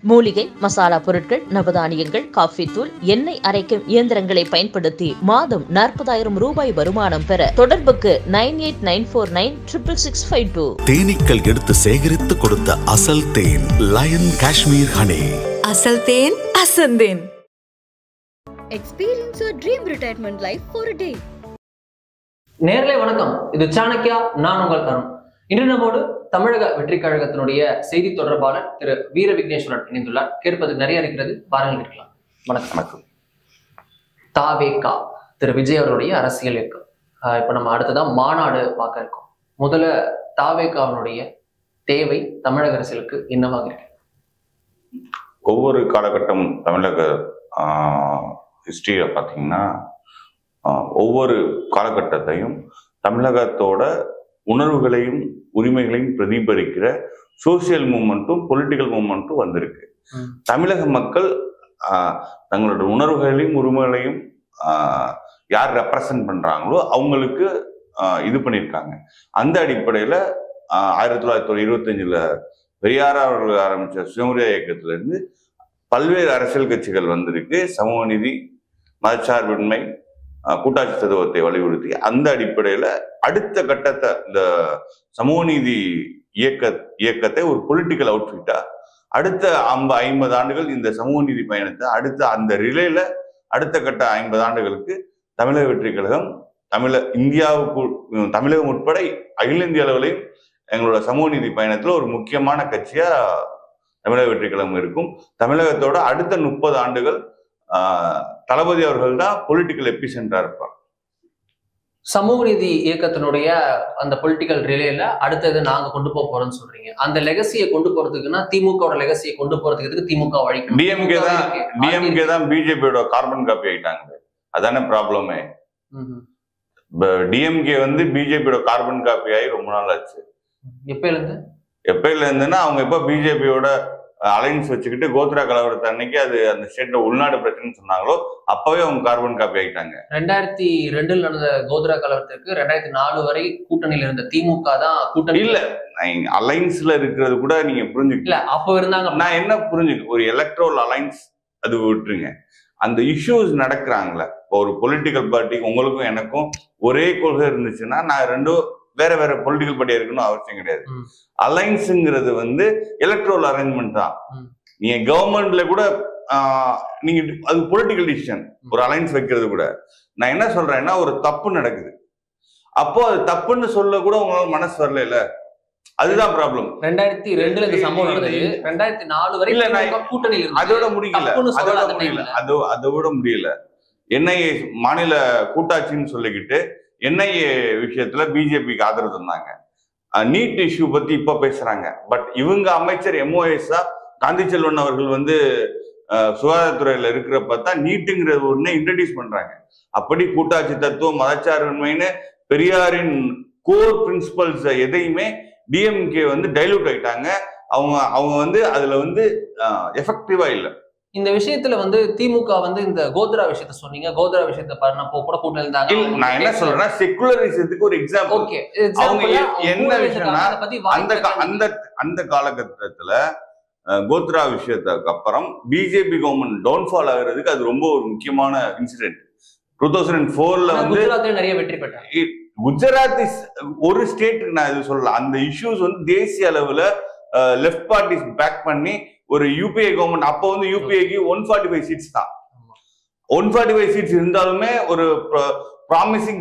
மூலிகை மசாலா பொருட்கள், நவதானியங்கள், காஃபி தூள், எண்ணெய் அரைக்கும் இயந்திரங்களை பயன்படுத்தி மாதம் 40,000 ரூபாய் வருமானம் பெற தொடர்புக்கு 9894966652. தேனீக்கள் எடுத்து சேகரித்து கொடுத்த அசல் தேன் லயன் காஷ்மீர் ஹனி. அசல் தேன் அசந்தேன். Experience your dream retirement life for a day. நேர்களை வணக்கம். இது சாணக்கியா. நான் உங்கள் தருண். இன்று நம்மோடு தமிழக வெற்றி கழகத்தினுடைய செய்தி தொடர்பாளர் திரு வீர விக்னேஸ்வரன் இணைந்துள்ளார். கேட்பது நிறைய இருக்கிறது, பாருங்கள் கேட்கலாம். வணக்கம். தாவேகா திரு விஜய் அவருடைய அரசியல் இயக்கம். இப்ப நம்ம அடுத்ததான் மாநாடு பார்க்க இருக்கோம். முதல்ல தாவேகாவினுடைய தேவை தமிழக அரசியலுக்கு என்னவாக இருக்கு? ஒவ்வொரு காலகட்டம் தமிழக ஹிஸ்டரியை பார்த்தீங்கன்னா ஒவ்வொரு காலகட்டத்தையும் தமிழகத்தோட உணர்வுகளையும் உரிமைகளையும் பிரதிபலிக்கிற சோசியல் மூவ்மெண்ட்டும் பொலிட்டிக்கல் மூவ்மெண்ட்டும் வந்திருக்கு. தமிழக மக்கள் தங்களோட உணர்வுகளையும் உரிமைகளையும் யார் ரெப்ரசன்ட் பண்றாங்களோ அவங்களுக்கு இது பண்ணியிருக்காங்க. அந்த அடிப்படையில 1925 பெரியார் அவர்கள் ஆரம்பிச்ச சுயமரியாதை இயக்கத்துல இருந்து பல்வேறு அரசியல் கட்சிகள் வந்திருக்கு. சமூக நீதி, மதச்சார்பின்மை, கூட்டாட்சி தத்துவத்தை வலியுறுத்தி அந்த அடிப்படையில அடுத்த கட்டத்தை இந்த சமூக நீதி இயக்கத்தை ஒரு பொலிட்டிக்கல் அவுட்ஃபிட்டா அடுத்த 50 ஆண்டுகள் இந்த சமூக நீதி பயணத்தை அடுத்த அந்த ரிலேல அடுத்த கட்ட 50 ஆண்டுகளுக்கு தமிழக வெற்றி கழகம் தமிழகம் உட்பட அகில இந்திய அளவிலையும் எங்களோட சமூக நீதி பயணத்துல ஒரு முக்கியமான கட்சியா தமிழக வெற்றி கழகம் இருக்கும். தமிழகத்தோட அடுத்த 30 ஆண்டுகள் தளபதி அவர்கள் தான் பொலிட்டிக்கல் எபிசென்டரா இருப்பார். சமூக நீதி இயக்கத்தினுடைய அந்த பொலிட்டிக்கல் ரிலேல அடுத்தது நாங்க கொண்டு போறோம்னு சொல்றீங்க. அந்த லெகசியை கொண்டு போறதுக்குன்னா திமுகவோட லெகசியை கொண்டு போறதுக்கு திமுக வழிக்கும். டிஎம்கே தான் பிஜேபியோட கார்பன் காப்பி ஆயிட்டாங்க. அதானே ப்ராப்ளமே. டிஎம்கே பிஜேபியோட கார்பன் காப்பி ஆகி ரொம்ப நாள் ஆச்சு. எப்பயில இருந்துன்னா அவங்க எப்ப பிஜேபியோட அலைன்ஸ் வச்சுக்கிட்டு கோத்ரா கலவரத்தை அன்னைக்கு அது அந்த ஸ்டேட்ல உள்நாடு பிரச்சனைன்னு சொன்னாங்களோ அப்பவே அவங்க கார்பன் காப்பி ஆகிட்டாங்க. 2002 நடந்த கோத்ரா கலவரத்துக்கு 2004 வரை கூட்டணியில இருந்த திமுக தான் கூட்டணி இல்ல. அலைன்ஸ்ல இருக்கிறது கூட நீங்க புரிஞ்சுக்கல. அப்ப இருந்தாங்க. நான் என்ன புரிஞ்சுக்க, ஒரு எலக்ட்ரல் அலைன்ஸ் அது விட்டுருங்க. அந்த இஷ்யூஸ் நடக்கிறாங்களே, இப்போ ஒரு பொலிட்டிக்கல் பார்ட்டி உங்களுக்கும் எனக்கும் ஒரே கொள்கை இருந்துச்சுன்னா நான் ரெண்டும் வேற வேற பொலிட்டிக்கல் பார்ட்டியா இருக்கணும் அவசியம் கிடையாது. அலைன்ஸுங்கிறது எலக்ட்ரல் அரேஞ்ச்மெண்ட் தான். நீங்க கவர்மெண்ட்ல கூட நீங்க அது பொலிட்டிக்கல் டிசிஷன் ஒரு அலைன்ஸ் வைக்கிறது கூட. நான் என்ன சொல்றேன்னா ஒரு தப்பு நடக்குது, அப்போ அது தப்புன்னு சொல்ல கூட உங்களால மனசு வரல. அதுதான் ப்ராப்ளம். 2002 இந்த சம்பவம் நடந்தது. 2004 வரை இல்ல கூட்டணியில் இருந்தது. அதோட முடியல. என்ஐஏ மாநில கூட்டாட்சின்னு சொல்லிக்கிட்டு என்ஐஏ விஷயத்துல பிஜேபிக்கு ஆதரவு தந்தாங்க. நீட் இஷ்யூ பத்தி இப்ப பேசுறாங்க. பட் இவங்க அமைச்சர் எம்ஓஎஸ்ஆ காந்தி செல்வன் அவர்கள் சுகாதாரத்துறையில இருக்கிறப்பதான் நீட்டுங்கிறது ஒண்ணு இன்ட்ரடியூஸ் பண்றாங்க. அப்படி கூட்டாட்சி தத்துவம், மதச்சார்பின்மைன்னு பெரியாரின் கோர் பிரின்சிபல்ஸ் எதையுமே டிஎம்கே டைலூட் ஆயிட்டாங்க. அவங்க அதுல எஃபெக்டிவா இல்லை. இந்த விஷயத்துல திமுக இந்த கோத்ரா விஷயத்த சொன்னீங்க. கோத்ரா விஷயத்த பாருப்போ கூட கூட்டணி இருந்தாங்க. நான் என்ன சொல்றேன்னா செகுலரிசத்துக்கு ஒரு எக்ஸாம்பிள். ஓகே, அவங்க என்ன விஷயம்னா அந்த காலகட்டத்துல கோத்ரா விஷயத்துக்கு அப்புறம் பிஜேபி கவர்மெண்ட் டவுன்ஃபால் ஆகுறதுக்கு அது ரொம்ப ஒரு முக்கியமான இன்சிடென்ட். 2004ல நிறைய வெற்றி பெற்றாங்க. குஜராத் ஒரு ஸ்டேட்டுக்கு நான் இது சொல்லலாம். அந்த இஷ்யூஸ் தேசிய அளவுல லெஃப்ட் பார்ட்டிஸ் பேக் பண்ணி ஒரு யூபிஏ கவர்மெண்ட் அப்போ யூபிஏக்கு 145 சீட்ஸ் தான். 145 சீட்ஸ் இருந்தாலுமே ஒரு ப்ராமிசிங்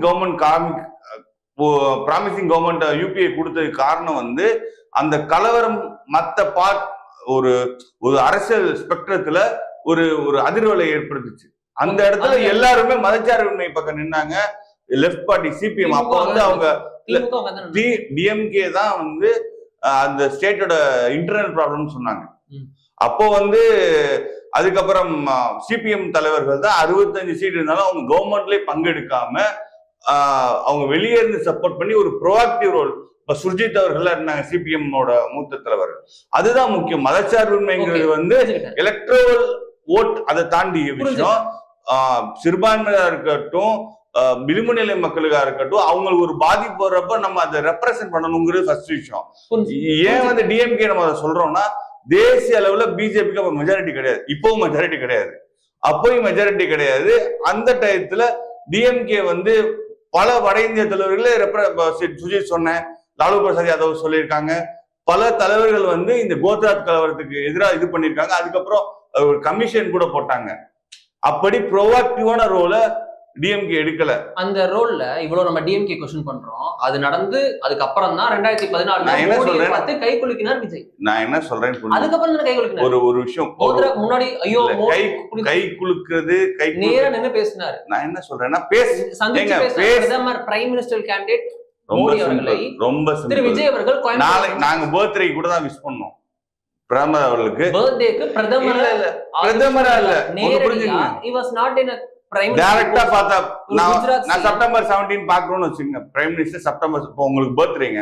கவர்மெண்ட் யூபிஏ கொடுத்ததுக்கு காரணம் அந்த கலவரம் மற்ற ஒரு அரசியல் ஸ்பெக்ட்ரத்துல ஒரு அதிர்வலை ஏற்படுத்துச்சு. அந்த இடத்துல எல்லாருமே மதச்சார்பின்மை பக்கம் நின்னாங்க. லெஃப்ட் பார்ட்டி சிபிஎம் அப்போ அவங்க டிஎம்கே தான் அந்த ஸ்டேட்டோட இன்டர்னல் ப்ராப்ளம் சொன்னாங்க. அப்போ அதுக்கப்புறம் சிபிஎம் தலைவர்கள் தான் 65 சீட் இருந்தாலும் அவங்க கவர்மெண்ட்லயே பங்கெடுக்காம அவங்க வெளியே இருந்து சப்போர்ட் பண்ணி ஒரு ப்ரோஆக்டிவ் ரோல். இப்ப சுர்ஜித் அவர்கள் இருந்தாங்க சிபிஎம்மோட மூத்த தலைவர். அதுதான் முக்கியம். மதச்சார்பின்மைங்கிறது எலக்ட்ரல் ஓட் அதை தாண்டிய விஷயம். சிறுபான்மையா இருக்கட்டும், விளிம்பு நிலை மக்களுக்கா இருக்கட்டும், அவங்களுக்கு ஒரு பாதிப்பு வர்றப்ப நம்ம அதை ரெப்ரசென்ட் பண்ணணுங்கிறது ஃபர்ஸ்ட் விஷயம். ஏன் டிஎம்கே நம்ம அதை சொல்றோம்னா தேசிய அளவுல பிஜேபிக்கு அப்ப மெஜாரிட்டி கிடையாது, இப்பவும் மெஜாரிட்டி கிடையாது, அப்பவும் மெஜாரிட்டி கிடையாது. அந்த டயத்துல டிஎம்கே வந்து பல வட இந்திய தலைவர்களே சுஜித் சொன்ன, லாலு பிரசாத் யாதவ் சொல்லியிருக்காங்க, பல தலைவர்கள் வந்து இந்த கோத்ராத் கலவரத்துக்கு எதிராக இது பண்ணியிருக்காங்க. அதுக்கப்புறம் ஒரு கமிஷன் கூட போட்டாங்க. அப்படி ப்ரோஆக்டிவான ரோல டிஎம்கே எடுக்கல. அந்த ரோல்ல இவ்வளவு நம்ம டிஎம்கே क्वेश्चन பண்றோம், அது நடந்து அதுக்கப்புறம் தான் 2014 பார்த்து கை குலுக்கினார் விஜய். நான் என்ன சொல்றேன், அதுக்கப்புறம் தான் கை குலுக்கினார். ஒரு விஷயம் முன்னாடி ஐயோ கை குலுக்குறது, கை நேரா நின்னு பேசினார். நான் என்ன சொல்றேன்னா பிரதமர் பிரைம் மினிஸ்டர் கேண்டிடேட் மோடி அவர்களை ரொம்ப திரு விஜய் அவர்கள் நாளைக்கு நாங்க பர்த்டே கூட தான் விஷ் பண்ணோம் பிரதமர் அவர்களுக்கு. பர்த்டேக்கு பிரதமரா இல்ல நேரடியா he was not in a டைரக்டா பார்த்தா நான் செப்டம்பர் 17 பாக்குறோம்னு வச்சுங்க, பிரைம் மினிஸ்டர் செப்டம்பர், இப்போ உங்களுக்கு பர்த்டேங்க,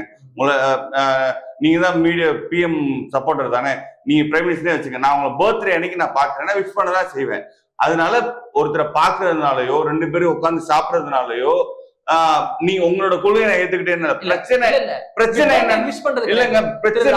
நீங்க தான் மீடியா பிஎம் சப்போர்ட்டர் தானே, நீங்க பிரைம் மினிஸ்டரே வச்சுங்க, நான் உங்களை பர்த்டே அன்னைக்கு நான் பாக்குறேன்னா விஷ் பண்ணதான் செய்வேன். அதனால ஒருத்தரை பாக்குறதுனாலயோ 2 பேரும் உட்காந்து சாப்பிடறதுனாலயோ நீ உங்களோட கொள்கையை நான் ஏத்துக்கிட்டேன்னு பிரச்சனை இல்லைங்க. பிரச்சனை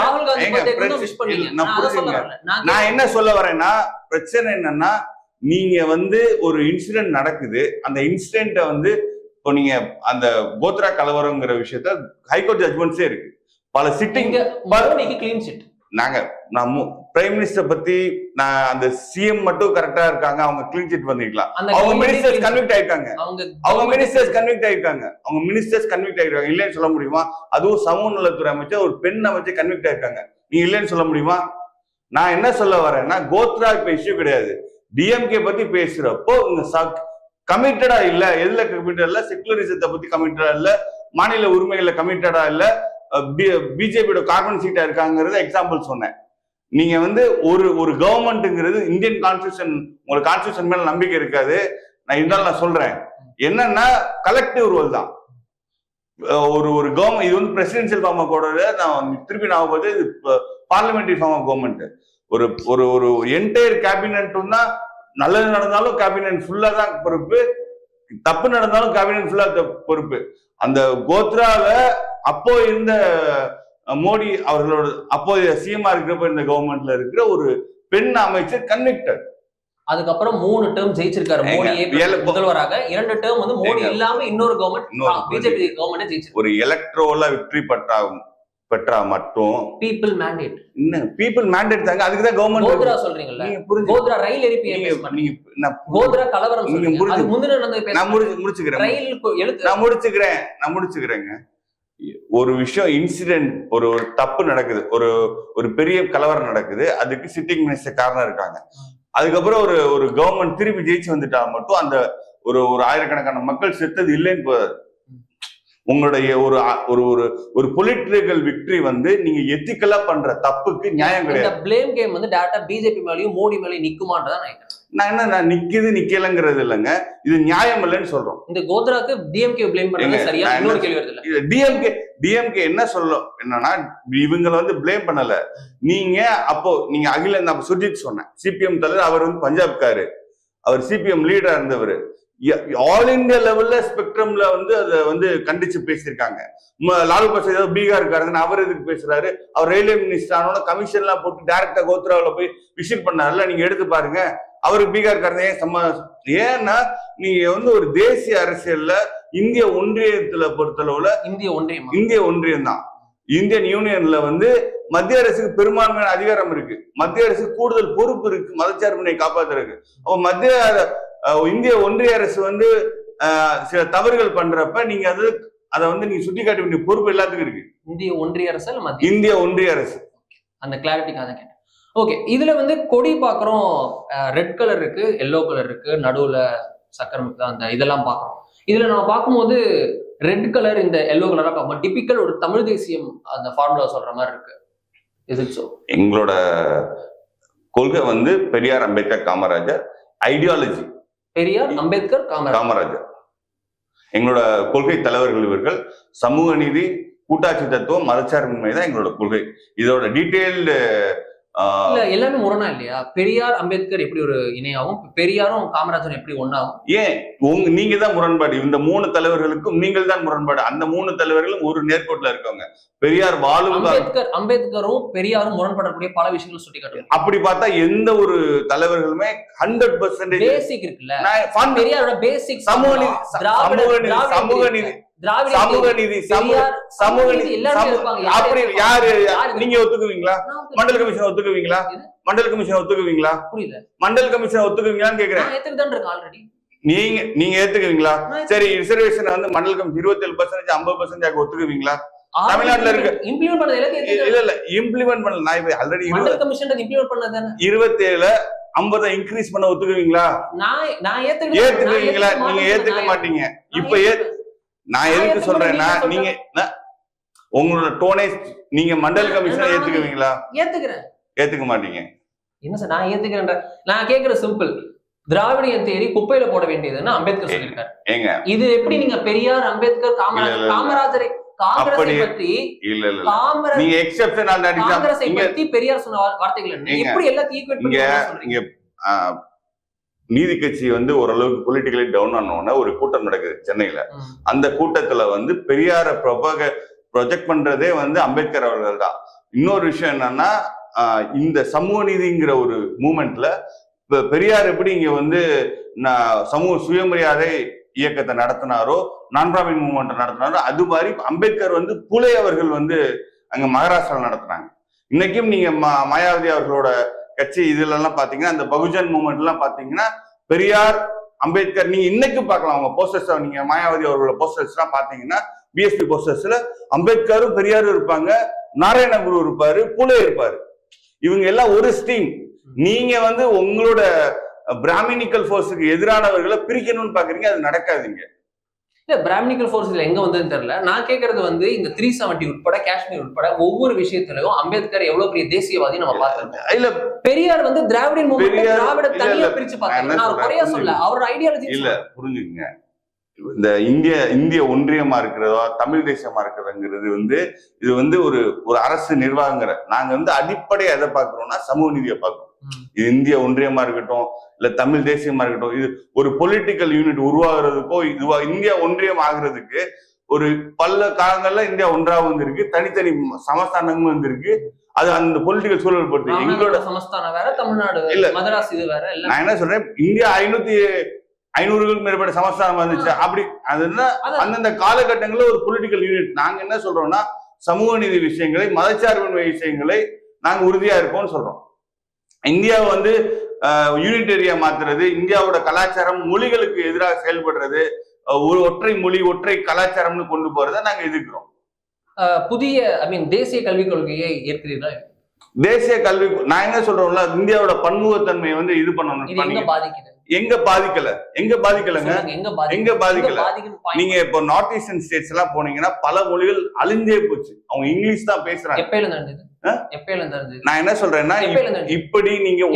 நான் புரிஞ்சுங்க. நான் என்ன சொல்ல வரேன்னா, பிரச்சனை என்னன்னா, நீங்க வந்து ஒரு இன்சிடென்ட் நடக்குது, அந்த இன்சிடென்ட்டை வந்து இப்போ நீங்க அந்த கோத்ரா கலவரங்கிற விஷயத்த ஹைகோர்ட் ஜட்மெண்ட்ஸே இருக்கு, பல சிட்டிங் கிளீன் சிட். நான் பிரைம் மினிஸ்டர் பத்தி நான் அந்த சிஎம் மட்டும் கரெக்டா இருக்காங்க, அவங்க கிளீன் சிட் பண்ணிக்கலாம். அவங்க மினிஸ்டர்ஸ் கன்விக்ட் ஆயிருக்காங்க, அவங்க மினிஸ்டர்ஸ் கன்விக்ட் ஆயிருக்காங்க, இல்லைன்னு சொல்ல முடியுமா? அதுவும் சமூக நலத்துறை அமைச்சர் ஒரு பெண் அமைச்சர் கன்விக்ட் ஆயிருக்காங்க, நீங்க இல்லைன்னு சொல்ல முடியுமா? நான் என்ன சொல்ல வரேன்னா, கோத்ரா இப்ப இஷ்யூ கிடையாது, டிஎம்கே பத்தி பேசுறப்போ கமிட்டடா இல்ல, எதுல கமிட்டட் இல்ல, செகுலரிசத்தை பத்தி கமிட்டடா இல்ல, மாநில உரிமைகளை கமிட்டடா இல்ல, பிஜேபியோட கார்பன் சீட்டா இருக்காங்கிறத எக்ஸாம்பிள் சொன்னேன். நீங்க வந்து ஒரு கவர்மெண்ட்ங்கிறது இந்தியன் கான்ஸ்டியூஷன், உங்களுக்கு கான்ஸ்டியூஷன் மேல நம்பிக்கை இருக்காது, நான் இருந்தாலும் நான் சொல்றேன் என்னன்னா கலெக்டிவ் ரோல் தான். ஒரு கவர்மெண்ட் இது வந்து பிரசிடென்சியல் ஃபார்ம் ஆஃப் கவர்மெண்ட், நான் திருப்பி நான் பார்த்து இது பார்லிமெண்டரி ஃபார்ம் ஆஃப் கவர்மெண்ட். ஒரு என்டையர் கேபினெட்டும் தான், நல்லது நடந்தாலும் கேபினெட் ஃபுல்லா தான் பொறுப்பு, தப்பு நடந்தாலும் கேபினெட் ஃபுல்லா பொறுப்பு. அந்த கோத்ரால அப்போ இருந்த மோடி அவர்களோட அப்போ சிஎம் இருக்கிறப்ப இந்த கவர்மெண்ட்ல இருக்கிற ஒரு பெண் அமைச்சர் கன்விக்டட். அதுக்கப்புறம் 3 டேர்ம் ஜெயிச்சிருக்காரு மோடியே முதல்வராக, 2 டேர்ம் வந்து மோடி இல்லாம இன்னொரு கவர்மெண்ட் பிஜேபி கவர்மெண்ட் ஜெயிச்சிருக்கு. ஒரு எலக்ட்ரோல விக்டரி பெற்றா மட்டும் பீப்பிள் மேண்டேட் என்ன பீப்பிள் மேண்டேட் தாங்க, அதுக்கு தான் கவர்மெண்ட். கோத்ரா சொல்றீங்கல்ல, நீங்க புரிஞ்சு கோத்ரா ரயில் எரிப்பு நீங்க கோத்ரா கலவரம் சொல்றீங்க, அது முந்தின நடந்த நான் முடிச்சுக்கிறேன், ரயில் எழுத்து நான் முடிச்சுக்கிறேங்க. ஒரு விஷயம் இன்சிடென்ட், ஒரு தப்பு நடக்குது, ஒரு பெரிய கலவரம் நடக்குது, அதுக்கு சிட்டிங் மினிஸ்டர் காரணம் இருக்காங்க, அதுக்கப்புறம் ஒரு கவர்மெண்ட் திருப்பி ஜெயிச்சு வந்துட்டா மட்டும் அந்த ஒரு ஆயிரக்கணக்கான மக்கள் செத்தது இல்லைன்னு போதாது. உங்களுடைய ஒரு பொலிட்டிக்கல் விக்டரி வந்து நீங்க எத்திக்கலா பண்ற தப்புக்கு நியாயம் கிடையாது. இந்த ப்ளேம் கேம் வந்து டைரக்டா பிஜேபி மேலயும் மோடி மேலயும் நிக்குமான்றத நான் நிக்கலங்கிறது இல்லைங்க, இது நியாயம் இல்லைன்னு சொல்றோம். இந்த கோத்ராக்கு டிஎம்கே ப்ளேம் பண்றது சரியா? இன்னொரு கேள்வி வருது இல்ல, டிஎம்கே என்ன சொல்லும் என்னன்னா, இவங்களை வந்து ப்ளேம் பண்ணல, நீங்க அப்போ நீங்க அகில நான் சுஜித் சொன்னேன், சிபிஎம் தலைவர், அவர் வந்து பஞ்சாப்காரு, அவர் சிபிஎம் லீடரா இருந்தவர், ஆல் இந்தியா லெவல்ல ஸ்பெக்ட்ரம்ல வந்து அதை வந்து கண்டிச்சு பேசியிருக்காங்க. லாலு பிரசாத் பீகாருக்காரங்க, அவர் எதுக்கு பேசுறாரு, அவர் ரயில்வே மினிஸ்டர் ஆனோட கமிஷன் எல்லாம் போட்டு டைரக்டா கோத்ராவில் போய் விசிட் பண்ணாருல, நீங்க எடுத்து பாருங்க, அவருக்கு பீகாருக்காரங்க ஏன்னா நீங்க வந்து ஒரு தேசிய அரசியல்ல இந்திய ஒன்றியத்துல பொறுத்தளவுல இந்திய ஒன்றியம் தான், இந்தியன் யூனியன்ல வந்து மத்திய அரசுக்கு பெரும்பான்மையான அதிகாரம் இருக்கு, மத்திய அரசுக்கு கூடுதல் பொறுப்பு இருக்கு மதச்சார்பினை காப்பாத்துறதுக்கு. அப்போ இந்திய ஒன்றிய அரசு வந்து சில தவறுகள் பண்றப்ப நீங்க அதை வந்து நீங்க சுட்டி காட்ட வேண்டிய பொறுப்பு எல்லாத்துக்கும் இருக்கு. இந்திய ஒன்றிய அரசு இந்திய ஒன்றிய அரசு, அந்த கிளாரிட்டிக்காக கேட்டேன். ஓகே, இதுல வந்து கொடி பாக்குறோம், ரெட் கலர் இருக்கு, எல்லோ கலர் இருக்கு, நடுவுல சக்கரம் அந்த இதெல்லாம் பாக்குறோம். இதுல நம்ம பார்க்கும்போது ரெட் கலர் இந்த எல்லோ கலரா பார்ப்போம், டிபிக்கல் ஒரு தமிழ் தேசியம் அந்த ஃபார்முலா சொல்ற மாதிரி இருக்கு. இது எங்களோட கொள்கை வந்து பெரியார் அம்பேத்கர் காமராஜர் ஐடியாலஜி, பெரியார் அம்பேத்கர் காமராஜர் எங்களோட கொள்கை தலைவர்கள். இவர்கள் சமூக நீதி, கூட்டாட்சி தத்துவம், மதச்சார்பின்மை தான் எங்களோட கொள்கை. இதோட டீட்டெயில்டு எல்லாமே முரணா இல்லையா? பெரியார் அம்பேத்கர் எப்படி ஒரு இணையாகும், பெரியாரும் காமராஜரும் எப்படி ஒன்னாகும்? ஏன் நீங்க தான் முரண்பாடு. இந்த 3 தலைவர்களுக்கும் நீங்கள் தான் முரண்பாடு. அந்த 3 தலைவர்களும் ஒரு நேர்கோட்டில் இருக்காங்க. பெரியார் வாழும் அம்பேத்கரும் பெரியாரும் முரண்படக்கூடிய பல விஷயங்கள் சுட்டி காட்டுவாங்க. அப்படி பார்த்தா எந்த ஒரு தலைவர்களுமே 100% பேசிக் இருக்குல்ல, பெரியாரோட பேசிக் சமூக நீதி அப்படி யாரு நீங்க ஒத்துக்குவீங்களா? மண்டல் கமிஷன் ஒத்துக்குவீங்களா? மண்டல் கமிஷன் ஒத்துக்குவீங்களா? புரியல. மண்டல் கமிஷன் ஒத்துக்குவீங்களான்னு கேக்குறேன். ஆல்ரெடி நீங்க ஏத்துக்குவீங்களா? சரி, ரிசர்வேஷன் வந்து மண்டல் கமிஷன் 27% 50% ஒத்துக்குவீங்களா? தமிழ்நாட்டுல இருக்கு இம்ப்ளிமெண்ட் பண்ணது இல்ல இம்ப்ளிமெண்ட் பண்ணல. நான் இப்ப ஆல்ரெடி மண்டல் கமிஷன் இம்ப்ளிமெண்ட் பண்ணதானே 27 50 இன்க்ரீஸ் பண்ண ஒத்துக்குவீங்களா? நான் ஏத்துக்குவீங்களா? நீங்க ஏத்துக்க மாட்டீங்க. இப்ப நான் எதுக்கு சொல்றேன்னா, நீங்க உங்களோட டோனே நீங்க மண்டல் கமிஷனை ஏத்துக்குவீங்களா? ஏத்துக்க மாட்டீங்க. என்ன சார் நான் ஏத்துக்கிறேன்? நான் கேக்குற சிம்பிள். திராவிடியன் தேரி குப்பையில போட வேண்டியதுன்னு அம்பேத்கர் சொல்லியிருக்காரு. ஏங்க இது எப்படி நீங்க பெரியார் அம்பேத்கர் காமராஜரை காங்கிரஸை பத்தி நீங்க எக்ஸெப்ஷன் காங்கிரஸை பத்தி பெரியார் சொன்ன வார்த்தைகள் என்ன? எப்படி எல்லாத்தையும் இங்க நீதி கட்சி வந்து ஓரளவுக்கு பொலிட்டிக்கலி டவுன் ஆனோன்னா ஒரு கூட்டம் நடக்குது சென்னையில. அந்த கூட்டத்துல வந்து பெரியார ப்ரொஜெக்ட் பண்றதே வந்து அம்பேத்கர் அவர்கள் தான். இன்னொரு விஷயம் என்னன்னா, இந்த சமூக நீதிங்கிற ஒரு மூமெண்ட்ல பெரியார் எப்படி இங்க வந்து சமூக சுயமரியாதை இயக்கத்தை நடத்தினாரோ, நான் பிராமின் மூவ்மெண்ட் நடத்தினாரோ, அது மாதிரி அம்பேத்கர் வந்து புலே அவர்கள் வந்து அங்க மகாராஷ்டிராவில் நடத்தினாங்க. இன்னைக்கும் நீங்க மாயாவதி அவர்களோட கட்சி இதுல எல்லாம் பாத்தீங்கன்னா, அந்த பகுஜன் மூவ்மெண்ட் எல்லாம் பாத்தீங்கன்னா பெரியார் அம்பேத்கர் நீங்க இன்னைக்கு பார்க்கலாம். அவங்க போஸ்டர்ஸ் நீங்க மாயாவதி அவர்களோட போஸ்டர்ஸ் எல்லாம் பாத்தீங்கன்னா, பிஎஸ்பி போஸ்டர்ஸ்ல அம்பேத்கரும் பெரியாரும் இருப்பாங்க, நாராயணகுரு இருப்பாரு, புலே இருப்பாரு. இவங்க எல்லாம் ஒரு ஸ்டீம். நீங்க வந்து உங்களோட பிராமினிக்கல் ஃபோர்ஸுக்கு எதிரானவர்களை பிரிக்கணும்னு பாக்குறீங்க, அது நடக்காதுங்க. இல்ல பிராமினிக்கல் ஃபோர்ஸ்ல எங்க வந்ததுன்னு தெரியல. நான் கேட்கறது வந்து இந்த 370 உட்பட காஷ்மீர் உட்பட ஒவ்வொரு விஷயத்திலையும் அம்பேத்கர் எவ்வளவு பெரிய தேசியவாதி நம்ம பார்த்திருக்கோம். இல்ல பெரியார் வந்து திராவிடன் மூவ்மெண்ட் திராவிட தனியா பிரிச்சு பார்த்தாங்க. நான் குறையா சொல்ல, அவரோட ஐடியாலஜி இல்ல புரிஞ்சுங்க. இந்த இந்திய ஒன்றியமா இருக்கிறதா தமிழ் தேசியமா இருக்கிறதுங்கிறது வந்து இது வந்து ஒரு அரசு நிர்வாகங்கிற நாங்க வந்து அடிப்படை எதை பார்க்கிறோம்னா சமூக நீதியை பார்க்கிறோம். இது இந்திய ஒன்றியமா இருக்கட்டும் இல்ல தமிழ் தேசியமா இருக்கட்டும், இது ஒரு பொலிட்டிக்கல் யூனிட் உருவாகிறதுக்கோ இதுவா இந்தியா ஒன்றியம் ஆகுறதுக்கு ஒரு பல காலங்கள்ல இந்தியா ஒன்றாக வந்திருக்கு, தனித்தனி சமஸ்தானங்களும் வந்திருக்கு. அது அந்த பொலிட்டிக்கல் சூழல் பொறுத்து எங்களோட சமஸ்தானம் வேற, தமிழ்நாடு இல்ல மதராஸ் இது வேற. நான் என்ன சொல்றேன், இந்தியா 500க்கும் மேற்பட்ட சமஸ்தானம் வந்துச்சு. அப்படி அதுன்னா அந்தந்த காலகட்டங்களில் ஒரு பொலிட்டிக்கல் யூனிட். நாங்க என்ன சொல்றோம்னா சமூக நீதி விஷயங்களை மதச்சார்பின்மை விஷயங்களை நாங்க உறுதியா இருக்கோம்னு சொல்றோம். இந்தியாவை வந்து யூனிட்டரியா மாத்துறது, இந்தியாவோட கலாச்சாரம் மொழிகளுக்கு எதிராக செயல்படுறது, ஒரு ஒற்றை மொழி ஒற்றை கலாச்சாரம்னு கொண்டு போறதை நாங்க எதிர்க்கிறோம். புதிய தேசிய கல்விக் கொள்கையை ஏற்கிறீர்களா? தேசிய கல்வி நான் என்ன சொல்றோம்ல, இந்தியாவோட பன்முகத்தன்மையை வந்து இது பண்ணணும். எங்க பாதிக்கலங்க. நீங்க இப்போ நார்த் ஈஸ்டர்ன் ஸ்டேட்ஸ் எல்லாம் போனீங்கன்னா பல மொழிகள் அழிஞ்சே போச்சு. அவங்க இங்கிலீஷ் தான் பேசுறாங்க. நான் என்ன சொல்றேன்னா, இப்படி நீங்க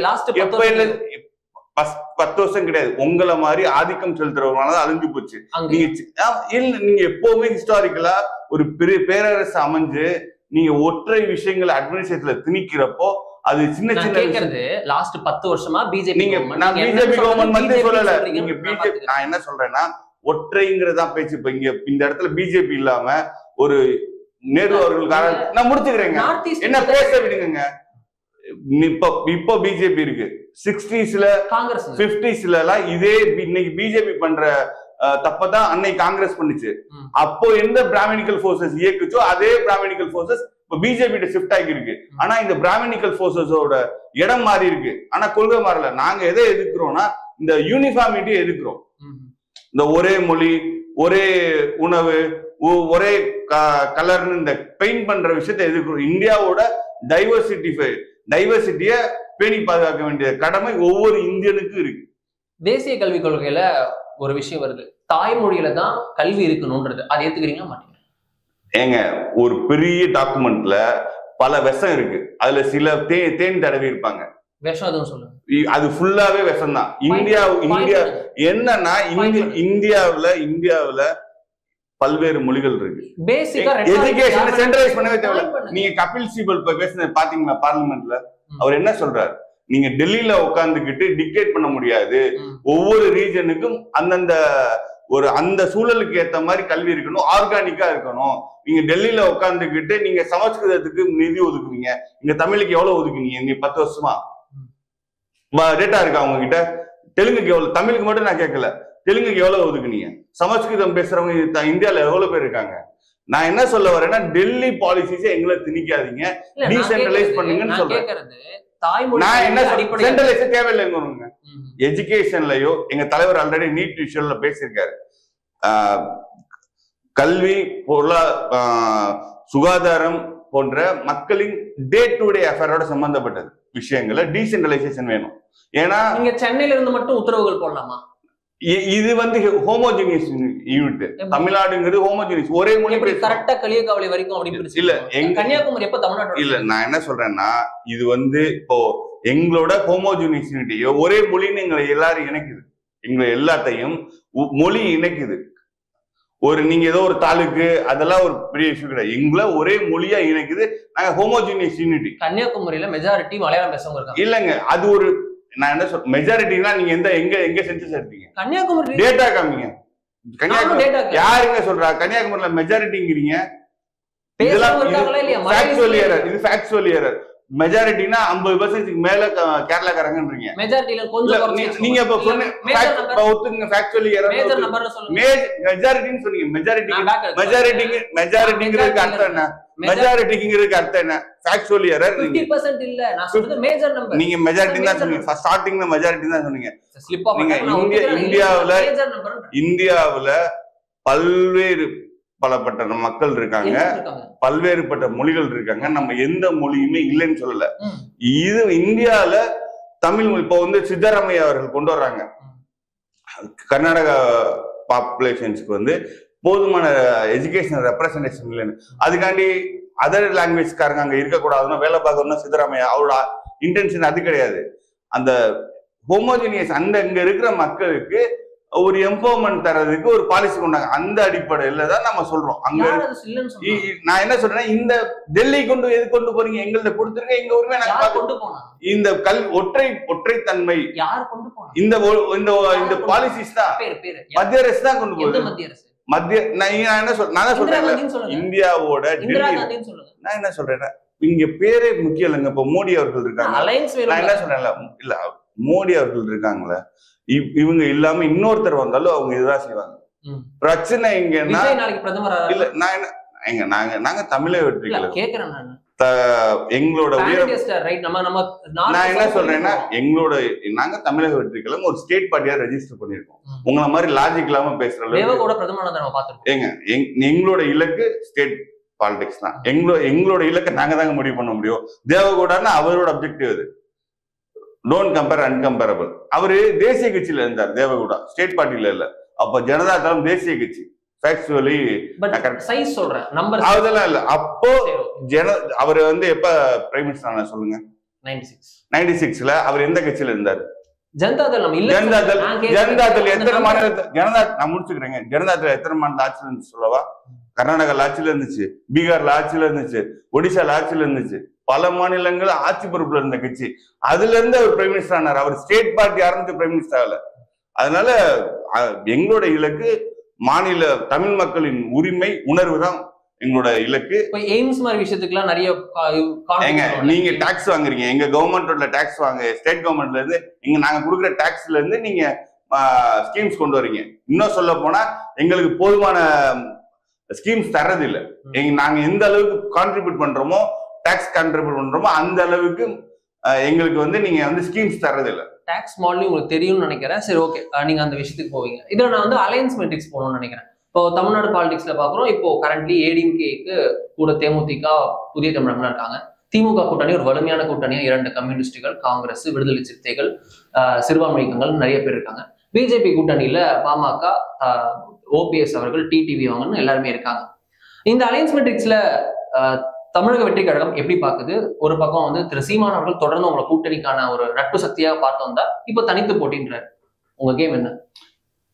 10 வருஷம் கிடையாது, உங்களை மாதிரி ஆதிக்கம் செலுத்துறவங்களால அழிஞ்சு போச்சு. நீங்க எப்பவுமே ஹிஸ்டாரிக்கலா ஒரு பெரிய பேரரசு அமைஞ்சு நீங்க ஒற்றை விஷயங்களை அட்மினிஸ்ட்ரேஷன்ல திணிக்கிறப்போ அது சின்ன சின்ன லாஸ்ட் 10 வருஷமா பிஜேபி நான் பிஜேபி கவர்மெண்ட் வந்து சொல்லல. நீங்க பிஜேபி நான் என்ன சொல்றேன்னா ஒற்றைங்கிறதா பேச்சு. இப்ப இங்க இந்த இடத்துல பிஜேபி இல்லாம ஒரு நேரு அவர்களுக்காக நான் முடிச்சுக்கிறேங்க. என்ன பேச விடுங்க. இப்போ பிஜேபி இருக்கு. 60ஸ்ல காங்கிரஸ் 50ஸ்ல எல்லாம் இதே இன்னைக்கு பிஜேபி பண்ற தப்பதான் அன்னைக்கு காங்கிரஸ் பண்ணுச்சு. அப்போ எந்த பிராமணிக்கல் போர்சஸ் இயக்குச்சோ அதே பிராமணிக்கல் போர்சஸ் இப்ப பிஜேபி ஷிஃப்ட் ஆகி இருக்கு. ஆனா இந்த பிராமணிக்கல் போர்சஸோட இடம் மாறி இருக்கு, ஆனா கொள்கை மாறல. நாங்க எதை எதிர்க்கிறோம்னா இந்த யூனிஃபார்மிட்டியை எதிர்க்கிறோம். இந்த ஒரே மொழி ஒரே உணவு ஒரே கலர்னு இந்த பெயிண்ட் பண்ற விஷயத்தை எதிர்க்கிறோம். இந்தியாவோட டைவர்சிட்டிய பேணி பாதுகாக்க வேண்டிய கடமை ஒவ்வொரு இந்தியனுக்கும் இருக்கு. தேசிய கல்விக் கொள்கையில ஒரு விஷயம் வருது, தாய்மொழியில தான் கல்வி இருக்கணும்ன்றது. அதை ஏத்துக்கிறீங்களா மாட்டீங்க? ஏங்க, ஒரு பெரிய டாக்குமெண்ட்ல பல விஷம் இருக்கு, அதுல சில தேன் தடவி இருப்பாங்க. விஷம் எதுவும் சொல்லுங்க. அது ஃபுல்லாவே விஷம் தான். இந்தியா என்னன்னா இந்தியாவுல பல்வேறு மொழிகள் இருக்கு. பேசிக்கா எஜுகேஷன் சென்ட்ரலைஸ் பண்ணவே தேவை. நீங்க கபில் சிபல் இப்ப பேசுன பாத்தீங்களா பார்லிமெண்ட்ல, அவர் என்ன சொல்றாரு, நீங்க டெல்லியில உட்கார்ந்துகிட்டு டிக்டேட் பண்ண முடியாது, ஒவ்வொரு ரீஜனுக்கும் அந்தந்த ஒரு அந்த சூழலுக்கு ஏத்த மாதிரி கல்வி இருக்கணும், ஆர்கானிக்கா இருக்கணும். நீங்க டெல்லியில உட்கார்ந்துகிட்டு நீங்க சமஸ்கிருதத்துக்கு நிதி ஒதுக்குவீங்க, இங்க தமிழுக்கு எவ்வளவு ஒதுக்குவீங்க? நீ 10 வருஷமா டேட்டா இருக்கா உங்ககிட்ட? தெலுங்குக்கு எவ்வளவு? தமிழுக்கு மட்டும் நான் கேட்கல, தெலுங்குக்கு எவ்வளவு ஒதுக்குனீங்க? சமஸ்கிருதம் பேசுறவங்க இந்தியால எவ்வளவு பேர் இருக்காங்க? நான் என்ன சொல்ல வரேன்னா, டெல்லி பாலிசிஸை எங்களை திணிக்காதீங்க, டீசென்ட்ரலைஸ் பண்ணுங்கன்னு சொல்றேன். நான் என்ன சென்ட்ரலைஸ் தேவையில்லைங்க. எஜுகேஷன்லயோ எங்க தலைவர் ஆல்ரெடி நீட் விஷயம்ல பேசியிருக்காரு. கல்வி, சுகாதாரம் போன்ற மக்களின் டே டு டே அஃபேரோட சம்பந்தப்பட்டது விஷயங்களை டீசென்ட்ரலைசேஷன் வேணும். ஏன்னா நீங்க சென்னையில இருந்து மட்டும் உத்தரவுகள் போடலாமா? இது வந்து ஹோமோஜினியஸ் யூனிட். தமிழ்நாடுங்கிறது ஹோமோஜினியஸ், ஒரே மொழி கரெக்டா களியக்காவளி வரைக்கும் அப்படி இல்ல. கன்னியாகுமரி எப்ப தமிழ்நாடு இல்ல. நான் என்ன சொல்றேன்னா, இது வந்து இப்போ எங்களோட ஹோமோஜினியஸ் யூனிட், ஒரே மொழின்னு எங்களை எல்லாரும் இணைக்குது. எங்களை எல்லாத்தையும் மொழி இணைக்குது. ஒரு நீங்க ஏதோ ஒரு தாலுக்கு அதெல்லாம் ஒரு பெரிய இஷ்யூ கிடையாது, எங்களை ஒரே மொழியா இணைக்குது. நாங்க ஹோமோஜினியஸ் யூனிட்டி. கன்னியாகுமரியில மெஜாரிட்டி மலையாளம் பேசவங்க இருக்காங்க. இல்லங்க, அது ஒரு நான் என்ன சொல்றேன், மெஜாரிட்டினா நீங்க எங்க சென்சஸ் எடுத்தீங்க? கன்னியாகுமரி டேட்டா காமிங்க. கன்னியாகுமரி யாருங்க சொல்றா மெஜாரிட்டிங்கிறீங்க? இது ஃபேக்சுவல் எரர். மெஜாரிட்டினா 50% மேல கேரளாக்காரங்கன்றீங்க. மெஜாரிட்டில கொஞ்சம் நீங்க இப்ப சொன்ன ஒத்துங்க ஃபேக்சுவலி எரர். மேஜர் நம்பர்ல சொல்லுங்க. மெஜாரிட்டின்னு சொன்னீங்க. மெஜாரிட்டிங்கிறதுக்கு அர்த்தம் என்ன? மெஜாரிட்டிங்கிறதுக்கு அர்த்தம் என்ன? Factual error. 50% இல்ல, நான் சொல்றது மேஜர் நம்பர். நீங்க மெஜாரிட்டி தான் சொன்னீங்க, ஸ்டார்டிங்ல மெஜாரிட்டி தான் சொன்னீங்க. ஸ்லிப் ஆஃப் நீங்க இந்தியாவுல பல்வேறு பலப்பட்ட மக்கள் இருக்காங்க, பல்வேறுபட்ட மொழிகள் இருக்காங்க. நம்ம எந்த மொழியுமே இல்லைன்னு சொல்லல. இது இந்தியால தமிழ் மொழி இப்போ வந்து சித்தராமையா அவர்கள் கொண்டு வர்றாங்க. கர்நாடகா பாப்புலேஷன்ஸ்க்கு வந்து போதுமான எஜுகேஷன் ரெப்ரசன்டேஷன் இல்லைன்னு, அதுக்காண்டி அதர் லாங்குவேஜ்காரங்க அங்க இருக்கக்கூடாதுன்னா வேலை பார்க்கணும்னா சித்தராமையா அவரோட இன்டென்ஷன் அது கிடையாது. அந்த ஹோமோஜினியஸ் அந்த இங்க இருக்கிற மக்களுக்கு ஒரு எம்பவர்மெண்ட் தரதுக்கு ஒரு பாலிசி கொண்டாங்க. அந்த அடிப்படையில தான் நம்ம சொல்றோம். அங்க நான் என்ன சொல்றேன், இந்த டெல்லி எது கொண்டு போறீங்க? எங்கள்ட்ட கொடுத்துருங்க, எங்க உரிமை நாங்க கொண்டு போனோம். இந்த ஒற்றைத்தன்மை இந்த பாலிசிஸ் தான் மத்திய அரசு தான் கொண்டு போகுது. நான் என்ன சொல்றேன், இந்தியாவோட நான் என்ன சொல்றேன், இங்க பேரே முக்கியம் இல்லைங்க. இப்ப மோடி அவர்கள் இருக்காங்க, நான் என்ன சொல்றேன்ல, இல்ல மோடி அவர்கள் இருக்காங்களே, இவங்க இல்லாம இன்னொருத்தர் வந்தாலும் அவங்க இதுதான் செய்வாங்க. பிரச்சனை எங்கன்னா இல்ல, நான் என்ன நாங்க தமிழை வெற்றிகளை எங்களோட நான் என்ன சொல்றேன்னா, நாங்க தமிழக வெற்றிகளும் ஒரு ஸ்டேட் பார்ட்டியா ரெஜிஸ்டர் பண்ணிருக்கோம். உங்களை மாதிரி லாஜிக் இல்லாம பேசுற எங்களோட இலக்கு ஸ்டேட் பாலிடிக்ஸ் தான். எங்களோட இலக்கை நாங்க தாங்க முடிவு பண்ண முடியும். தேவகவுடான்னா அவரோட அப்ஜெக்டிவ் அது. Don't compare uncomparable. அவரு தேசிய கட்சியில இருந்தார், தேவகவுடா ஸ்டேட் பார்ட்டில இல்ல. அப்ப ஜனதா தளம் தேசிய கட்சி. அதெல்லாம் இல்ல. அப்போ அவரு வந்து எப்ப பிரைம் மினிஸ்டர் சொல்லுங்க? 96ல அவர் எந்த கட்சியில இருந்தாரு? ஜனதாதள் எத்தனை மாநிலத்தை நான் முடிச்சுக்கிறேங்க. ஜனதாதள் எத்தனை மாநில ஆட்சியில இருந்துச்சு சொல்லவா? கர்நாடகால ஆட்சியில இருந்துச்சு, பீகார்ல ஆட்சியில இருந்துச்சு, ஒடிசால ஆட்சியில இருந்துச்சு. பல மாநிலங்கள் ஆட்சி பொறுப்புல இருந்த கட்சி. அதுல இருந்து அவர் பிரைம் மினிஸ்டர் ஆனார். அவர் ஸ்டேட் பார்ட்டி ஆரம்பிச்சு பிரைம் மினிஸ்டர் ஆகல. அதனால எங்களோட இலக்கு மாநில தமிழ் மக்களின் உரிமை உணர்வு தான் எங்களோட இலக்கு. எய்ம்ஸ் மாதிரி விஷயத்துக்குலாம் நிறைய நீங்க டாக்ஸ் வாங்குறீங்க, எங்க கவர்மெண்டோட டாக்ஸ் வாங்க, ஸ்டேட் கவர்மெண்ட்ல இருந்து நாங்க கொடுக்குற டாக்ஸ்ல இருந்து நீங்க ஸ்கீம்ஸ் கொண்டு வரீங்க. இன்னும் சொல்ல போனா எங்களுக்கு போதுமான ஸ்கீம்ஸ் தர்றது இல்லை. நாங்க எந்த அளவுக்கு கான்ட்ரிபியூட் பண்றோமோ, டாக்ஸ் கான்ட்ரிபியூட் பண்றோமோ அந்த அளவுக்கு எங்களுக்கு வந்து நீங்க வந்து ஸ்கீம்ஸ் தர்றது இல்லை. டாக்ஸ் மாடல் உங்களுக்கு தெரியும்னு நினைக்கிறேன். சரி, ஓகே, நீங்க அந்த விஷயத்துக்கு போவீங்க. இதுல நான் வந்து அலையன்ஸ் மெட்ரிக்ஸ் போகணும்னு நினைக்கிறேன். இப்போ தமிழ்நாடு பாலிடிக்ஸ்ல பாக்குறோம், இப்போ கரண்ட்லி ஏடிஎம்கேக்கு கூட தேமுதிக, புதிய தமிழகம் இருக்காங்க. திமுக கூட்டணி ஒரு வலிமையான கூட்டணியா 2 கம்யூனிஸ்டுகள், காங்கிரஸ், விடுதலை சிறுத்தைகள், சிறுபான்மை இயக்கங்கள் நிறைய பேர் இருக்காங்க. பிஜேபி கூட்டணியில பாமக, ஓபிஎஸ் அவர்கள், டிடிவி அவங்கன்னு எல்லாருமே இருக்காங்க. இந்த அலையன்ஸ் மெட்ரிக்ஸ்ல தமிழக வெற்றி கழகம் எப்படி பாக்குது? ஒரு பக்கம் வந்து திரு சீமான் அவர்கள் தொடர்ந்து உங்களை கூட்டணிக்கான ஒரு நட்பு சக்தியாக பார்த்து வந்தா, இப்போ தனித்து போட்டின்றாரு. உங்க கேம் என்ன?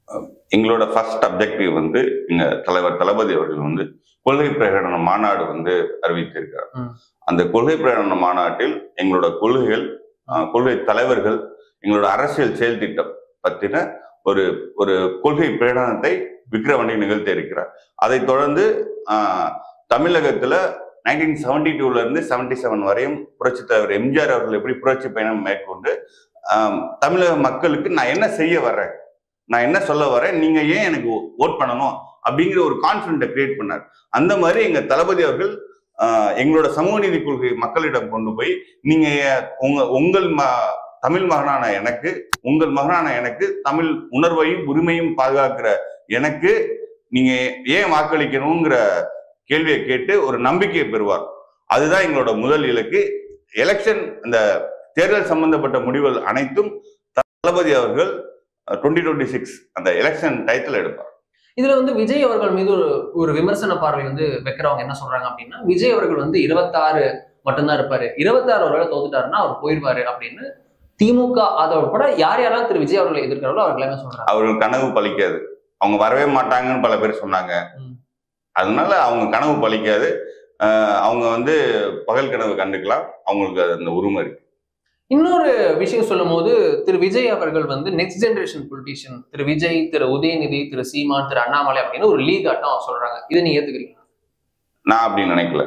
எங்களோட ஃபர்ஸ்ட் அப்ஜெக்டிவ் வந்து எங்க தலைவர் தளபதி அவர்கள் வந்து கொள்கை பிரகடன மாநாடு வந்து அறிவித்திருக்கார். அந்த கொள்கை பிரகடன மாநாட்டில் எங்களோட கொள்கைகள், கொள்கை தலைவர்கள், எங்களோட அரசியல் செயல் திட்டம் பற்றின ஒரு ஒரு கொள்கை பிரகடனத்தை விக்கிரவாண்டி நிகழ்த்தி இருக்கிறார். அதை தொடர்ந்து தமிழகத்துல 1972 இருந்து 77 வரையும் புரட்சி தலைவர் எம்ஜிஆர் அவர்கள் எப்படி புரட்சி பயணம் மேற்கொண்டு தமிழக மக்களுக்கு நான் என்ன செய்ய வர்றேன், நான் என்ன சொல்ல வரேன், நீங்க ஏன் எனக்கு ஓட் பண்ணணும் அப்படிங்கிற ஒரு கான்ஃபிடென்ட்டை கிரியேட் பண்ணார். அந்த மாதிரி எங்க தளபதி அவர்கள் எங்களோட சமூக நீதி கொள்கை மக்களிடம் கொண்டு போய் நீங்க உங்கள் தமிழ் மகனான எனக்கு, உங்கள் மகனான எனக்கு, தமிழ் உணர்வையும் உரிமையும் பாதுகாக்கிற எனக்கு நீங்க ஏன் வாக்களிக்கணுங்கிற கேள்வியை கேட்டு ஒரு நம்பிக்கையை பெறுவார். அதுதான் எங்களோட முதல் இலக்கு. எலெக்ஷன் இந்த தேர்தல் சம்பந்தப்பட்ட முடிவுகள் அனைத்தும் தளபதி அவர்கள் 2026 அந்த எலெக்ஷன் டைட்டில் எடுப்பார். இதுல வந்து விஜய் அவர்கள் மீது ஒரு விமர்சன பார்வை வந்து வைக்கிறவங்க என்ன சொல்றாங்க அப்படின்னா, விஜய் அவர்கள் வந்து 26 மட்டும்தான் இருப்பாரு, 26 ஒருவேளை தோத்துட்டாருன்னா அவர் போயிடுவாரு அப்படின்னு திமுக ஆதரவு கூட யார் யாரெல்லாம் திரு விஜய் அவர்களை எதிர்க்கிறார்களோ அவர்கள் எல்லாமே சொல்றாங்க. அவர்கள் கனவு பலிக்காது, அவங்க வரவே மாட்டாங்கன்னு பல பேர் சொன்னாங்க. அதனால அவங்க கனவு பலிக்காது, அவங்க வந்து பகல் கனவு கண்டுக்கலாம், அவங்களுக்கு அந்த உரிமை இருக்கு. இன்னொரு விஷயம் சொல்லும் போது திரு விஜய் அவர்கள் வந்து next generation politician, Thiru Vijay, Thiru Udhayanidhi, Thiru Seeman, Thiru Annamalai அப்படின்னு ஒரு லீக் ஆட்டம் சொல்றாங்க. இதை நீங்க ஏத்துக்கிறீங்க? நான் அப்படி நினைக்கல.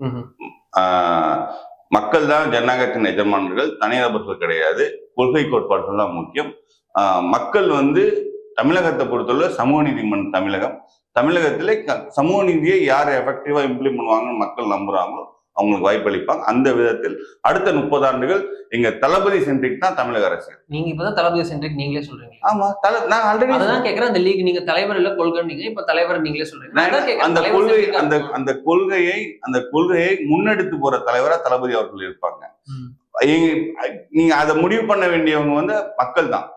மக்கள் தான் ஜனநாயகத்தின் எஜமானர்கள், தனிநபர்கள் கிடையாது. கொள்கை கோட்பாடுகள் தான் முக்கியம். மக்கள் வந்து தமிழகத்தை பொறுத்தவரை சமூக நீதி தமிழகம், தமிழகத்திலே சமூக நீதியை யார் எஃபெக்டிவா இம்ப்ளிமெண்ட் பண்ணுவாங்கன்னு மக்கள் நம்புறாங்களோ அவங்களுக்கு வாய்ப்பளிப்பாங்க. அந்த விதத்தில் அடுத்த 30 ஆண்டுகள் எங்க தளபதி சென்ட்ரிக் தான் தமிழக அரசியல். நீங்க இப்பதான் தளபதி சென்ட்ரிக் நீங்களே சொல்றீங்க. ஆமா, நான் ஆல்ரெடி அதான் கேட்கிறேன். அந்த லீக் நீங்க தலைவர் இல்ல கொள்கை, நீங்க இப்ப தலைவர் நீங்களே சொல்றீங்க. அந்த கொள்கை அந்த கொள்கையை முன்னெடுத்து போற தலைவரா தளபதி அவர்கள் இருப்பாங்க. நீங்க அதை முடிவு பண்ண வேண்டியவங்க வந்து மக்கள் தான்.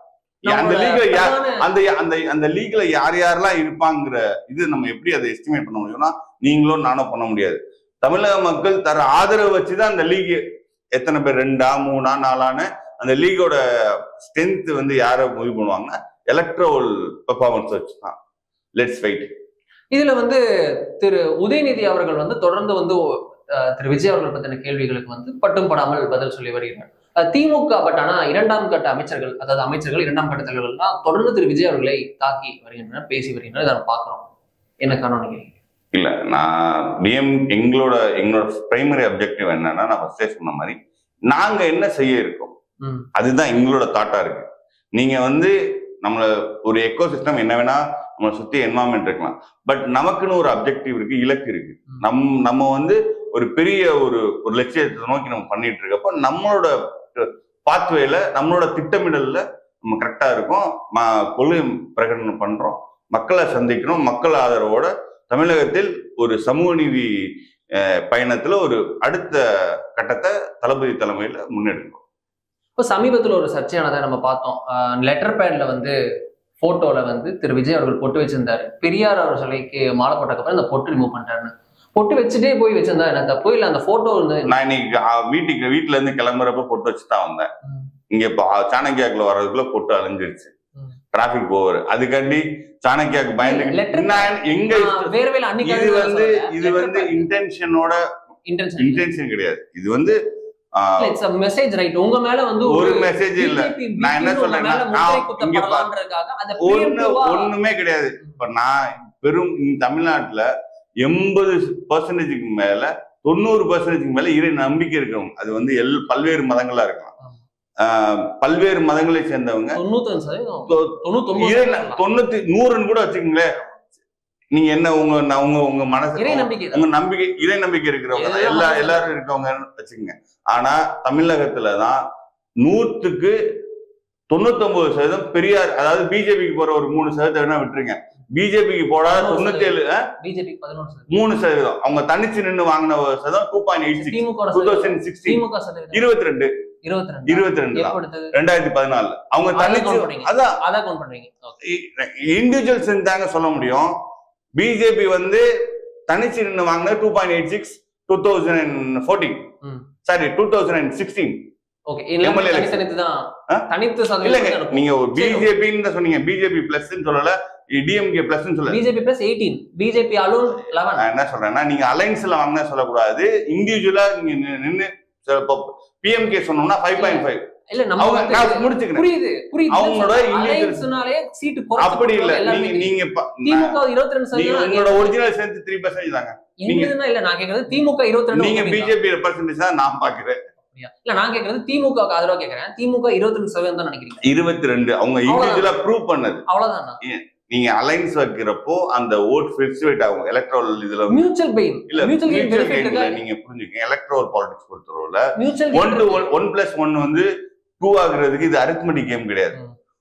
அந்த லீக்ல யார் யாரெல்லாம் இருப்பாங்கிற இது நம்ம எப்படி அதை எஸ்டிமேட் பண்ண முடியும்னா நீங்களும் நானும் பண்ண முடியாது. தமிழக மக்கள் தர ஆதரவு வச்சுதான் அந்த லீக் எத்தனை பேர் 2, 3, 4 அந்த லீகோட ஸ்ட்ரென்த் வந்து யாரை முடிவு பண்ணுவாங்கன்னா எலக்ட்ரல் பெர்ஃபார்மன்ஸ் வச்சுதான். Let's wait. இதுல வந்து திரு உதயநிதி அவர்கள் வந்து தொடர்ந்து வந்து திரு விஜய் அவர்கள் பத்தின கேள்விகளுக்கு வந்து பட்டும் படாமல் பதில் சொல்லி வருகிறார். திமுக பட் ஆனா 2ஆம் கட்ட அமைச்சர்கள், அதாவது அமைச்சர்கள் 2ஆம் கட்ட தலைவர்கள்லாம் தொடர்ந்து திரு விஜய் அவர்களை தாக்கி வருகின்றனர், பேசி வருகின்றனர். இதை பாக்குறோம். என்ன காரணம் நினைக்கிறீங்க? இல்ல, நான் எங்களோட பிரைமரி அப்ஜெக்டிவ் என்னன்னா, நான் ஃபர்ஸ்டே சொன்ன மாதிரி நாங்க என்ன செய்ய இருக்கோம் அதுதான் எங்களோட தாட்டா இருக்கு. நீங்க வந்து நம்மள ஒரு எக்கோ சிஸ்டம் என்ன வேணா நம்மளை சுத்தி என்வாரன்மெண்ட் இருக்கலாம், பட் நமக்குன்னு ஒரு அப்ஜெக்டிவ் இருக்கு, இலக்கு இருக்கு. நம்ம வந்து ஒரு பெரிய ஒரு லட்சியத்தை நோக்கி நம்ம பண்ணிட்டு இருக்கப்போ நம்மளோட பாத்வேல, நம்மளோட திட்டமிடல்ல நம்ம கரெக்டா இருக்கோம். கொள்கை பிரகடனம் பண்றோம், மக்களை சந்திக்கிறோம். மக்கள் ஆதரவோட தமிழகத்தில் ஒரு சமூக நீதி பயணத்துல ஒரு அடுத்த கட்டத்தை தளபதி தலைமையில முன்னெடுக்கும். இப்போ சமீபத்தில் ஒரு சர்ச்சையானதை நம்ம பார்த்தோம். லெட்டர் பேட்ல வந்து போட்டோல வந்து திரு விஜய் அவர்கள் பொட்டு வச்சிருந்தாரு. பெரியார் அவர் சிலைக்கு மாலை போட்டக்கப்புறம் அந்த பொட்டு ரிமூவ் பண்ணிட்டாருன்னு பொட்டு வச்சுட்டே போய் வச்சிருந்தா என்ன தப்பு? இல்ல அந்த போட்டோ வந்து நான் இன்னைக்கு வீட்டுல இருந்து கிளம்புறப்ப பொட்டு வச்சுதான் வந்தேன். இங்க சாணக்கியாக்குள்ள வர்றதுக்குள்ள பொட்டு அழிஞ்சிருச்சு, டிராபிக் ஓவர். அதுக்காண்டி சாணக்கியாக்கு பயந்து இது வந்து இன்டென்ஷன் கிடையாது. இது வந்து மெசேஜ் ரைட் உங்க மேல வந்து ஒரு மெசேஜ் இல்ல. நான் என்ன சொல்றேன்னா ஒண்ணுமே கிடையாது. இப்ப நான் பெரும் தமிழ்நாட்டுல 80% மேல 90% மேல இறை நம்பிக்கை இருக்கவங்க. அது வந்து பல்வேறு மதங்களா இருக்கலாம், பல்வேறு மதங்களை சேர்ந்தவங்க 100 கூட வச்சுக்கோங்களேன். நீங்க என்ன உங்க மனசு உங்க நம்பிக்கை இறை நம்பிக்கை இருக்கிறவங்க எல்லாரும் இருக்கவங்க வச்சுக்கோங்க. ஆனா தமிழகத்துலதான் 100க்கு 99% பெரியார், அதாவது பிஜேபிக்கு போற ஒரு 3% வேணா விட்டுருங்க. பிஜேபிக்கு போடாத 97 3% அவங்க தனிச்சு நின்று வாங்கின சதம் 2.86 2016 22 2014 அவங்க தனிச்சு இண்டிவிஜுவல்ஸ் தாங்க சொல்ல முடியும். பிஜேபி வந்து தனிச்சு நின்று வாங்கின 2.86 2014 சாரி 2016 ஓகே எல்லாமே தனித்து தான் தனித்து இல்லங்க நீங்க பிஜேபின்னு தான் சொன்னீங்க பிஜேபி பிளஸ்ன்னு சொல்லல டிஎம்கே பிளஸ்ன்னு சொல்லல பிஜேபி பிளஸ் 18 பிஜேபி அலோன் 11 நான் என்ன சொல்றேன்னா நீங்க அலைன்ஸ்ல வாங்கினா சொல்லக்கூடாது இண்டிவிஜுவலா நீங்க நின்னு பிஎம்கே சொன்னோம்னா 5.5 இல்ல நம்ம முடிச்சுக்கிறேன் புரியுது அவங்களோட அலைன்ஸ்னாலே சீட் அப்படி இல்ல நீங்க திமுக 22% உங்களோட ஒரிஜினல் ஸ்ட்ரென்த் 3% தாங்க நீங்க இல்ல நான் கேக்குறது திமுக 22 நீங்க பிஜேபி ரெப்ரசன்டேஷன் தான் நான் பாக்குறேன் இல்ல நான் கேக்குறது திமுக ஆதரவா கேக்குறேன் திமுக 22% தான் நினைக்கிறீங்க 22 அவங்க இண்டிவிஜுவலா ப்ரூவ் பண்ணது அவ்வளவுதான் நீங்க அலைன்ஸ் வைக்கிறப்போ அந்த ஓட் ஃபிக்ஸேட் ஆகும் எலக்ட்ரல் இதுல மியூச்சுவல் பெயின் இல்ல மியூச்சுவல் பெயின் நீங்க புரிஞ்சுக்கங்க எலக்ட்ரல் பாலிடிக்ஸ் பொறுத்தவரையில 1+1 வந்து 2 ஆகுறதுக்கு இது அரித்மெட்டிக் கேம் கிடையாது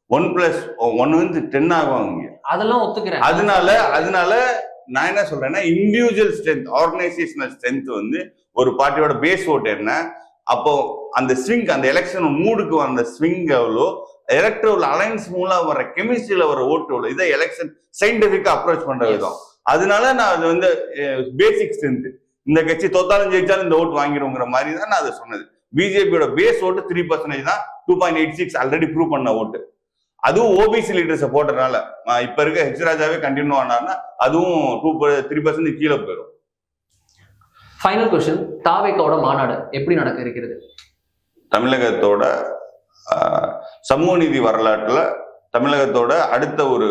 1+1 வந்து 10 ஆகும் அதெல்லாம் ஒத்துக்கிறேன் அதனால நான் என்ன சொல்றேன்னா இண்டிவிஜுவல் ஸ்ட்ரென்த் ஆர்கனைசேஷனல் ஸ்ட்ரென்த் வந்து ஒரு பார்ட்டியோட பேஸ் ஓட் என்ன அப்போ அந்த ஸ்விங் அந்த எலெக்ஷன் மூடுக்கு வந்த ஸ்விங் எவ்வளோ எலக்ட்ரல் அலைன்ஸ் மூலம் வர கெமிஸ்ட்ரியில வர ஓட்டு எவ்வளோ இதை எலெக்ஷன் சயின்டிபிக்கா அப்ரோச் பண்ற விதம் அதனால நான் அது வந்து பேசிக் ஸ்ட்ரென்த் இந்த கட்சி தோத்தாலும் ஜெயிச்சாலும் இந்த ஓட்டு வாங்கிடுங்கிற மாதிரி தான் நான் அதை சொன்னது பிஜேபியோட பேஸ் ஓட்டு 3% தான் 2.86 ஆல்ரெடி ப்ரூவ் பண்ண ஓட்டு அதுவும் ஓபிசி லீடர்ஸை போட்டதுனால இப்ப இருக்க ஹெச் ராஜாவே கண்டினியூ ஆனார்னா அதுவும் 3% கீழே போயிடும். ஃபைனல் क्वेश्चन தாவேக்காவோட மாநாடு எப்படி நடக்க இருக்கிறது? தமிழகத்தோட சமூக நீதி வரலாற்றுல தமிழகத்தோட அடுத்த ஒரு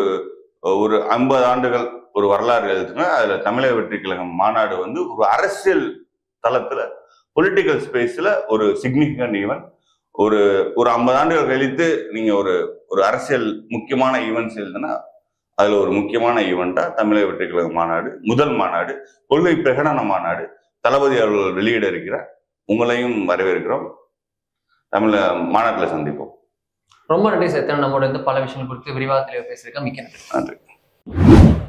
50 ஆண்டுகள் ஒரு வரலாறு எழுதுனா அதுல தமிழக வெற்றி கழகம் மாநாடு வந்து ஒரு அரசியல் தளத்துல பொலிட்டிக்கல் ஸ்பேஸ்ல ஒரு சிக்னிபிகன்ட் ஈவென்ட். ஒரு 50 ஆண்டுகள் கழித்து நீங்க ஒரு அரசியல் முக்கியமான ஈவெண்ட்ஸ் எழுதுனா அதுல ஒரு முக்கியமான ஈவெண்டா தமிழக வெற்றி கழக மாநாடு, முதல் மாநாடு, கொள்கை பிரகடன மாநாடு தளபதி அவர்கள் வெளியிட இருக்கிறார். உங்களையும் வரவேற்கிறோம். தமிழ மாநாட்டில் சந்திப்போம். ரொம்ப நன்றி சார். நம்மளோட பல விஷயங்கள் குறித்து விரிவாக பேசியிருக்கேன். மிக்க நன்றி.